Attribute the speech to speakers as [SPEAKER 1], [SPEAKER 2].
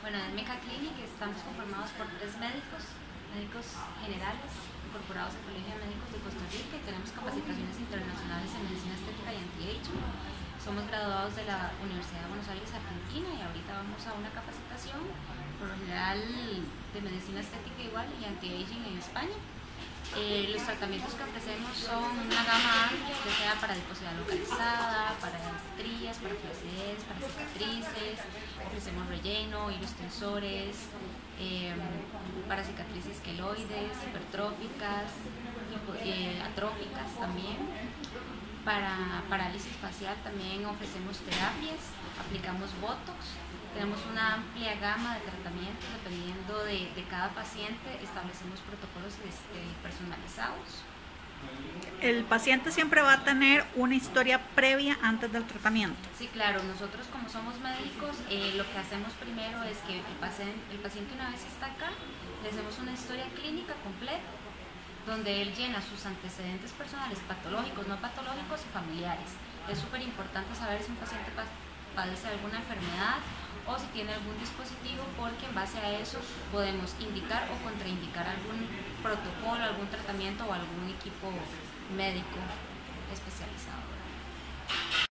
[SPEAKER 1] Bueno, en Meca Clinic estamos conformados por 3 médicos generales incorporados al Colegio de Médicos de Costa Rica y tenemos capacitaciones internacionales en medicina estética y anti-aging. Somos graduados de la Universidad de Buenos Aires, Argentina, y ahorita vamos a una capacitación por lo general de medicina estética igual y anti-aging en España. Los tratamientos que ofrecemos son una gama amplia, ya sea para adiposidad localizada, para estrías, para flacidez, para cicatrices. Ofrecemos relleno, hilos tensores, para cicatrices queloides, hipertróficas, atróficas también. Para parálisis facial también ofrecemos terapias, aplicamos botox. Tenemos una amplia gama de tratamientos dependiendo de cada paciente, establecemos protocolos personalizados.
[SPEAKER 2] El paciente siempre va a tener una historia previa antes del tratamiento.
[SPEAKER 1] Sí, claro, nosotros como somos médicos, lo que hacemos primero es que el paciente una vez está acá, le hacemos una historia clínica completa, donde él llena sus antecedentes personales patológicos, no patológicos y familiares. Es súper importante saber si un paciente padece alguna enfermedad o si tiene algún dispositivo, porque en base a eso podemos indicar o contraindicar algún protocolo, algún tratamiento o algún equipo médico especializado.